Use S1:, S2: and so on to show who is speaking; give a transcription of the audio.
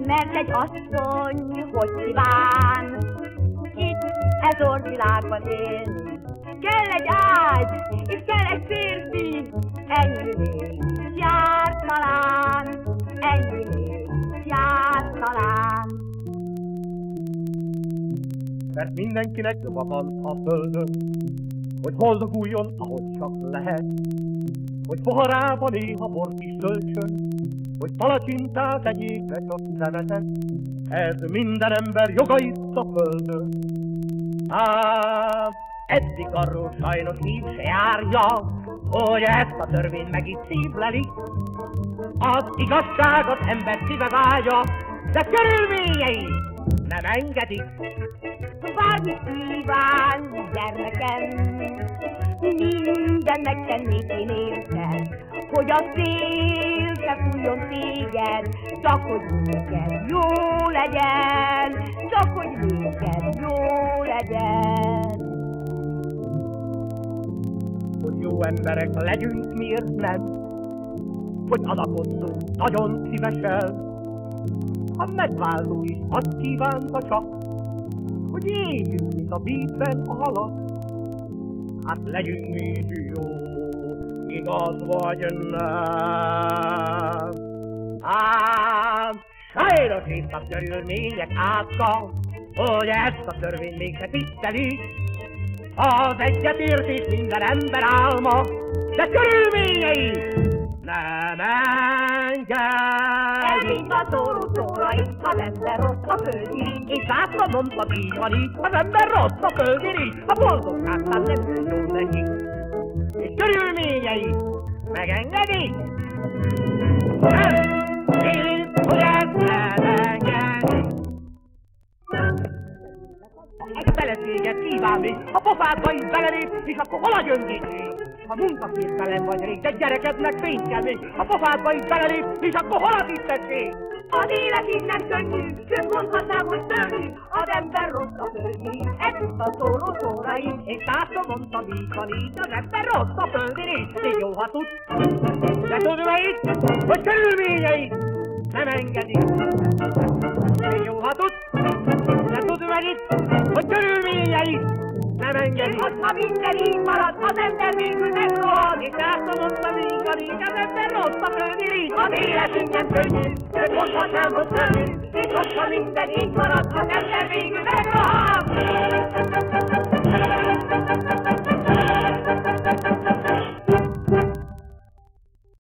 S1: Mert egy asszony, hogy kíván itt ez országban élni. Kell egy ágy, és kell egy férfi, ennyi még jár talán, ennyi még jár talán.
S2: Mert mindenkinek joga van a földön, hogy boldoguljon, ahogy csak lehet, hogy poharában néha bort is töltsön, hogy palacsintát tegyék be csak szemetet. Ez minden ember joga itt a földön. Eddig arról sajnos hív se járja, hogy ezt a törvényt meg itt szívleli. Az igazság az ember szíve vágya, de körülményei nem engedik.
S1: Bármit kíván, gyermekem, minden megtennék én érted, hogy a szél se fújjon téged, csak hogy neked jó legyen, csak hogy neked jó legyen.
S2: Hogy jó emberek legyünk, miért nem? Hogy adakozzunk nagyon szívesen. Ha megváltunk is, azt kívánta csak, hogy éljünk, mint a vízben a halak. Hát legyünk mi is jó, igaz vagy nem. Sajnos itt a körülmények átka, hogy ezt a törvényt mégse tisztelik. Az egyetértés minden ember álma, de körülményei nem enged.
S1: Elvitt a szóra itt, az ember rossz a földi,
S2: és átva mondva így van így, az ember rossz a földi, a boldogságtán nem jó neki. És körülményei megengedik? Nem, én, hogy ezt nem engedik. Egy feleséget kíván még, a pofádba is belelép, és akkor hol a gyöngítség? Ha munkakésztelen vagy rég, de gyerekednek fényt kell még, a pofádba is belelép, és akkor hol a tisztesség?
S1: Az élet innen könnyű, sőt mondhatnám, hogy szörnyű, az ember rossz a földi, ez a szóraim,
S2: és társam mondta, így van így, az ember rossz a földi, és jó, ha tudsz. De tudod melyik, hogy körülményeit nem engedik. Jó, ha tudsz. De tudod melyik, hogy körülményeit nem engedik.
S1: Ha minden így marad, az ember végül megrohad,
S2: és társam mondta, így van így, az ember rossz a földi,
S1: az élet innen könnyű, sőt mondhatnám, hogy szörnyű, és ha minden így marad, az ember végül megrohad.